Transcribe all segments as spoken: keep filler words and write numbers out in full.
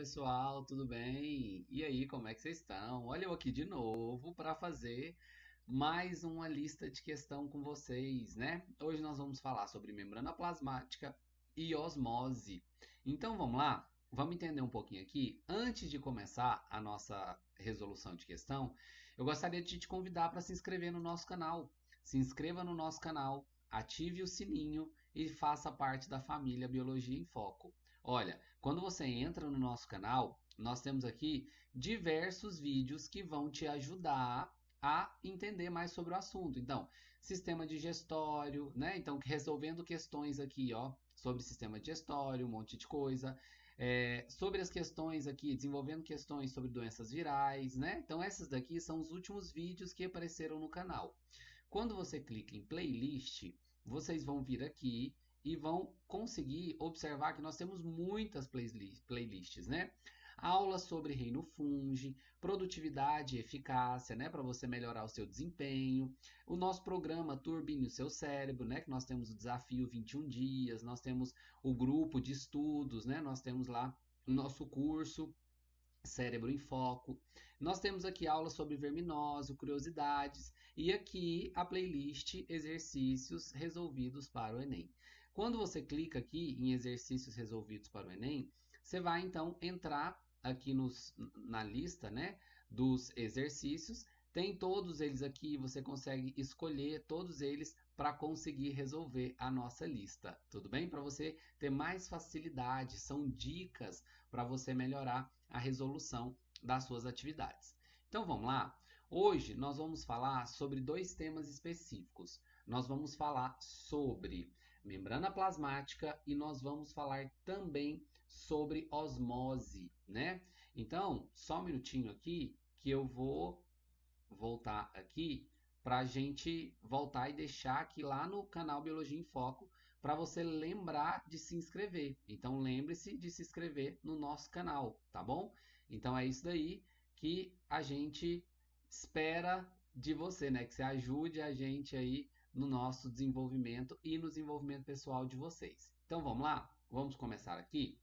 pessoal, tudo bem? E aí, como é que vocês estão? Olha eu aqui de novo para fazer mais uma lista de questão com vocês, né? Hoje nós vamos falar sobre membrana plasmática e osmose. Então vamos lá? Vamos entender um pouquinho aqui. Antes de começar a nossa resolução de questão, eu gostaria de te convidar para se inscrever no nosso canal. Se inscreva no nosso canal, ative o sininho e faça parte da família Biologia em Foco. Olha, quando você entra no nosso canal, nós temos aqui diversos vídeos que vão te ajudar a entender mais sobre o assunto. Então, sistema digestório, né? Então, resolvendo questões aqui, ó, sobre sistema digestório, um monte de coisa. É, sobre as questões aqui, desenvolvendo questões sobre doenças virais, né? Então, essas daqui são os últimos vídeos que apareceram no canal. Quando você clica em playlist, vocês vão vir aqui e vão conseguir observar que nós temos muitas playlists, né? Aulas sobre reino fungi, produtividade e eficácia, né? Para você melhorar o seu desempenho. O nosso programa Turbine o Seu Cérebro, né? Que nós temos o desafio vinte e um dias, nós temos o grupo de estudos, né? Nós temos lá o nosso curso Cérebro em Foco. Nós temos aqui aulas sobre verminose, curiosidades e aqui a playlist exercícios resolvidos para o Enem. Quando você clica aqui em exercícios resolvidos para o Enem, você vai então entrar aqui nos, na lista, né, dos exercícios. Tem todos eles aqui, você consegue escolher todos eles para conseguir resolver a nossa lista, tudo bem? Para você ter mais facilidade, são dicas para você melhorar a resolução das suas atividades. Então vamos lá? Hoje nós vamos falar sobre dois temas específicos. Nós vamos falar sobre membrana plasmática e nós vamos falar também sobre osmose, né? Então, só um minutinho aqui que eu vou voltar aqui para a gente voltar e deixar aqui lá no canal Biologia em Foco para você lembrar de se inscrever. Então lembre-se de se inscrever no nosso canal, tá bom? Então é isso daí que a gente espera de você, né? Que você ajude a gente aí no nosso desenvolvimento e no desenvolvimento pessoal de vocês. Então vamos lá? Vamos começar aqui?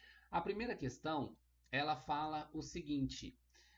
A primeira questão, ela fala o seguinte: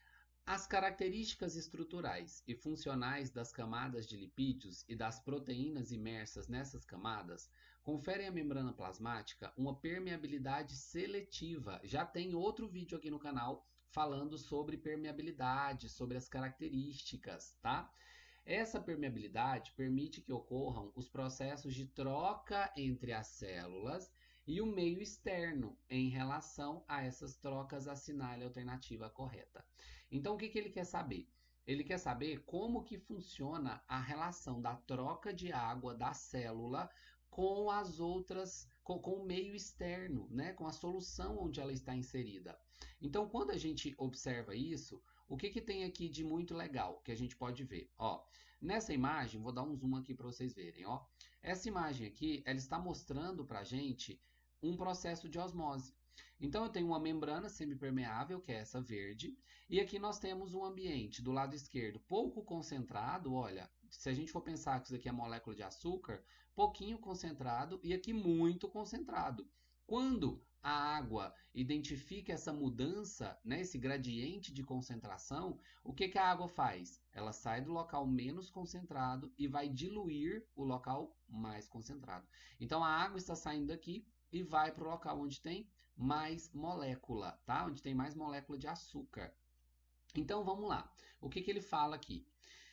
as características estruturais e funcionais das camadas de lipídios e das proteínas imersas nessas camadas conferem à membrana plasmática uma permeabilidade seletiva. Já tem outro vídeo aqui no canal falando sobre permeabilidade, sobre as características, tá? Essa permeabilidade permite que ocorram os processos de troca entre as células e o meio externo em relação a essas trocas, assinale a alternativa correta. Então, o que, que ele quer saber? Ele quer saber como que funciona a relação da troca de água da célula com as outras, com, com o meio externo, né? Com a solução onde ela está inserida. Então, quando a gente observa isso, o que, que tem aqui de muito legal que a gente pode ver? Ó, nessa imagem, vou dar um zoom aqui para vocês verem. Ó. Essa imagem aqui, ela está mostrando para a gente um processo de osmose. Então, eu tenho uma membrana semipermeável, que é essa verde, e aqui nós temos um ambiente do lado esquerdo pouco concentrado. Olha, se a gente for pensar que isso aqui é molécula de açúcar, pouquinho concentrado e aqui muito concentrado. Quando a água identifica essa mudança, né, esse gradiente de concentração, o que, que a água faz? Ela sai do local menos concentrado e vai diluir o local mais concentrado. Então, a água está saindo daqui e vai para o local onde tem mais molécula, tá? Onde tem mais molécula de açúcar. Então, vamos lá. O que, que ele fala aqui?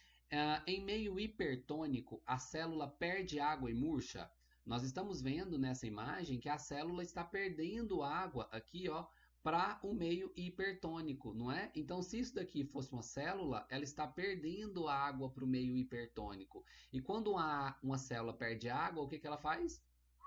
Uh, em meio hipertônico, a célula perde água e murcha. Nós estamos vendo nessa imagem que a célula está perdendo água aqui, ó, para o meio hipertônico, não é? Então, se isso daqui fosse uma célula, ela está perdendo água para o meio hipertônico. E quando uma, uma célula perde água, o que, que ela faz?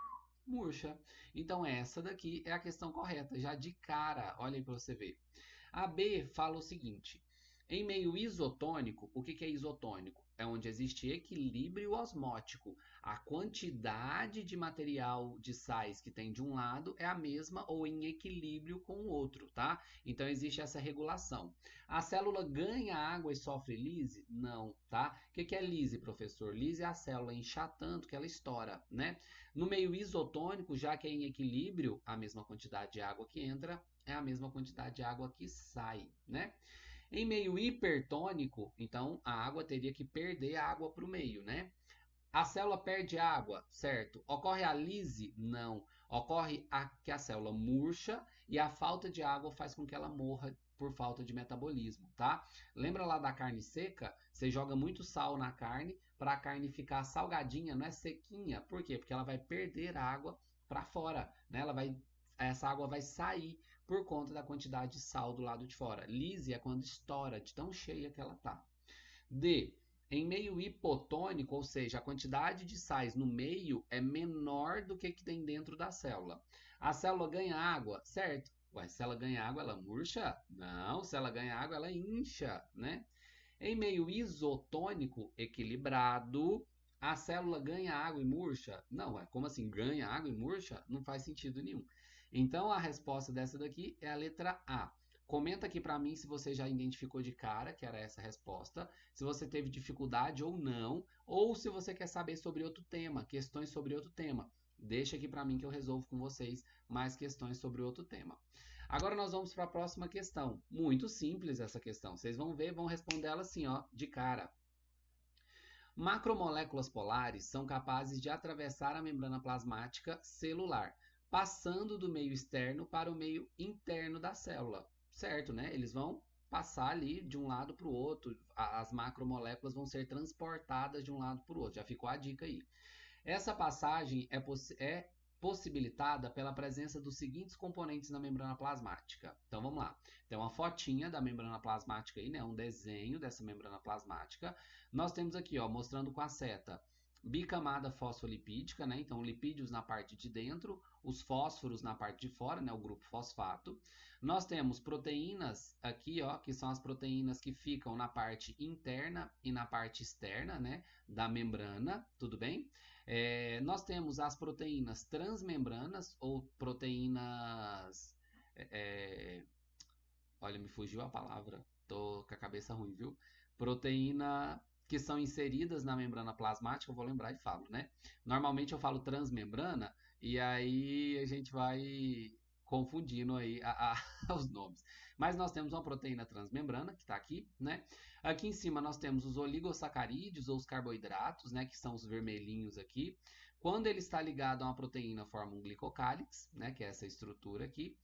Murcha. Então, essa daqui é a questão correta, já de cara. Olha aí para você ver. A B fala o seguinte: em meio isotônico, o que, que é isotônico? é onde existe equilíbrio osmótico. A quantidade de material de sais que tem de um lado é a mesma ou em equilíbrio com o outro, tá? Então existe essa regulação. A célula ganha água e sofre lise? Não, tá? O que que é lise, professor? Lise é a célula inchar tanto que ela estoura, né? No meio isotônico, já que é em equilíbrio, a mesma quantidade de água que entra é a mesma quantidade de água que sai, né? Em meio hipertônico, então a água teria que perder água para o meio, né? A célula perde água, certo? Ocorre a lise? Não. Ocorre a, que a célula murcha e a falta de água faz com que ela morra por falta de metabolismo, tá? Lembra lá da carne seca? Você joga muito sal na carne para a carne ficar salgadinha, não é sequinha. Por quê? Porque ela vai perder água para fora, né? Ela vai, essa água vai sair por conta da quantidade de sal do lado de fora. Lise é quando estoura, de tão cheia que ela tá. D. Em meio hipotônico, ou seja, a quantidade de sais no meio é menor do que que tem dentro da célula. A célula ganha água, certo? Ué, se ela ganha água, ela murcha? Não, se ela ganha água, ela incha, né? Em meio isotônico equilibrado, a célula ganha água e murcha? Não, é como assim? Ganha água e murcha? Não faz sentido nenhum. Então a resposta dessa daqui é a letra A. Comenta aqui para mim se você já identificou de cara que era essa a resposta, se você teve dificuldade ou não, ou se você quer saber sobre outro tema, questões sobre outro tema. Deixa aqui para mim que eu resolvo com vocês mais questões sobre outro tema. Agora nós vamos para a próxima questão. Muito simples essa questão. Vocês vão ver, vão responder ela assim, ó, de cara. Macromoléculas polares são capazes de atravessar a membrana plasmática celular, passando do meio externo para o meio interno da célula. Certo, né? Eles vão passar ali de um lado para o outro. As macromoléculas vão ser transportadas de um lado para o outro. Já ficou a dica aí. Essa passagem é, poss é possibilitada pela presença dos seguintes componentes na membrana plasmática. Então vamos lá. Tem uma fotinha da membrana plasmática aí, né? Um desenho dessa membrana plasmática. Nós temos aqui, ó, mostrando com a seta bicamada fosfolipídica, né? Então lipídios na parte de dentro, os fósforos na parte de fora, né? O grupo fosfato. Nós temos proteínas aqui, ó, que são as proteínas que ficam na parte interna e na parte externa, né? Da membrana, tudo bem? É, nós temos as proteínas transmembranas ou proteínas... É, olha, me fugiu a palavra, tô com a cabeça ruim, viu? Proteína que são inseridas na membrana plasmática, eu vou lembrar e falo, né? Normalmente eu falo transmembrana e aí a gente vai confundindo aí a, a, os nomes. Mas nós temos uma proteína transmembrana, que está aqui, né? Aqui em cima nós temos os oligosacarídeos ou os carboidratos, né? Que são os vermelhinhos aqui. Quando ele está ligado a uma proteína, forma um glicocálix, né? Que é essa estrutura aqui.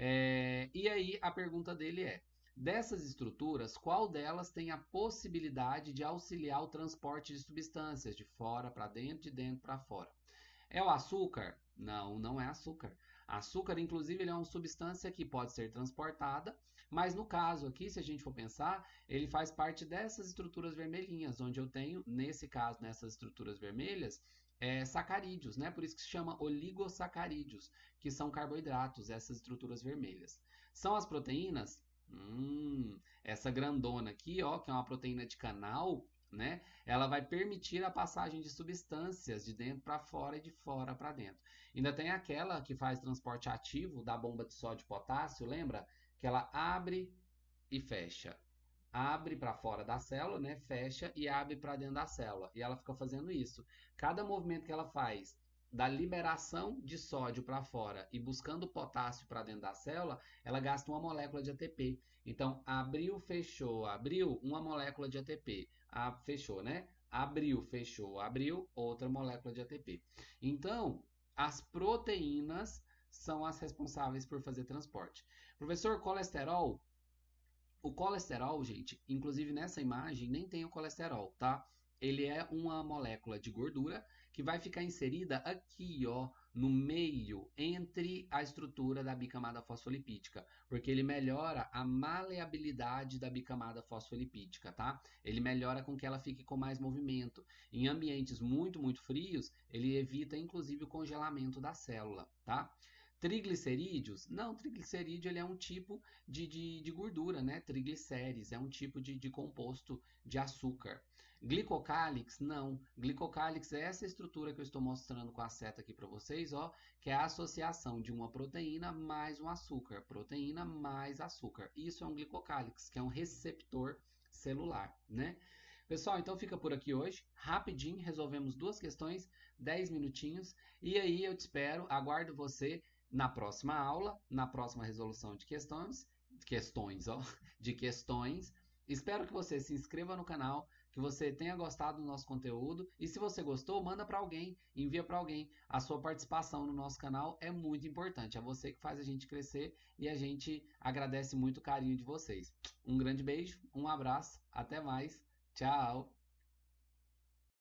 É, e aí a pergunta dele é: dessas estruturas, qual delas tem a possibilidade de auxiliar o transporte de substâncias de fora para dentro, de dentro para fora? É o açúcar? Não, não é açúcar. Açúcar, inclusive, ele é uma substância que pode ser transportada, mas no caso aqui, se a gente for pensar, ele faz parte dessas estruturas vermelhinhas, onde eu tenho, nesse caso, nessas estruturas vermelhas, é, sacarídeos, né? Por isso que se chama oligosacarídeos, que são carboidratos, essas estruturas vermelhas. São as proteínas? Hum, essa grandona aqui, ó, que é uma proteína de canal, né? Ela vai permitir a passagem de substâncias de dentro para fora e de fora para dentro. Ainda tem aquela que faz transporte ativo da bomba de sódio e potássio, lembra? Que ela abre e fecha. Abre para fora da célula, né? Fecha e abre para dentro da célula. E ela fica fazendo isso. Cada movimento que ela faz da liberação de sódio para fora e buscando potássio para dentro da célula, ela gasta uma molécula de A T P. Então, abriu, fechou, abriu, uma molécula de A T P. Ah, fechou, né? Abriu, fechou, abriu, outra molécula de A T P. Então, as proteínas são as responsáveis por fazer transporte. Professor, colesterol? O colesterol, gente, inclusive nessa imagem, nem tem o colesterol, tá? Ele é uma molécula de gordura que vai ficar inserida aqui, ó, no meio, entre a estrutura da bicamada fosfolipídica, porque ele melhora a maleabilidade da bicamada fosfolipídica, tá? Ele melhora com que ela fique com mais movimento. Em ambientes muito, muito frios, ele evita, inclusive, o congelamento da célula, tá? Triglicerídeos? Não, triglicerídeo ele é um tipo de, de, de gordura, né? Triglicérides é um tipo de, de composto de açúcar. Glicocálix, não. Glicocálix é essa estrutura que eu estou mostrando com a seta aqui para vocês, ó, que é a associação de uma proteína mais um açúcar. Proteína mais açúcar. Isso é um glicocálix, que é um receptor celular, né? Pessoal, então fica por aqui hoje. Rapidinho, resolvemos duas questões, dez minutinhos. E aí eu te espero, aguardo você na próxima aula, na próxima resolução de questões, questões, ó, de questões. Espero que você se inscreva no canal, que você tenha gostado do nosso conteúdo e se você gostou, manda para alguém, envia para alguém. A sua participação no nosso canal é muito importante, é você que faz a gente crescer e a gente agradece muito o carinho de vocês. Um grande beijo, um abraço, até mais, tchau!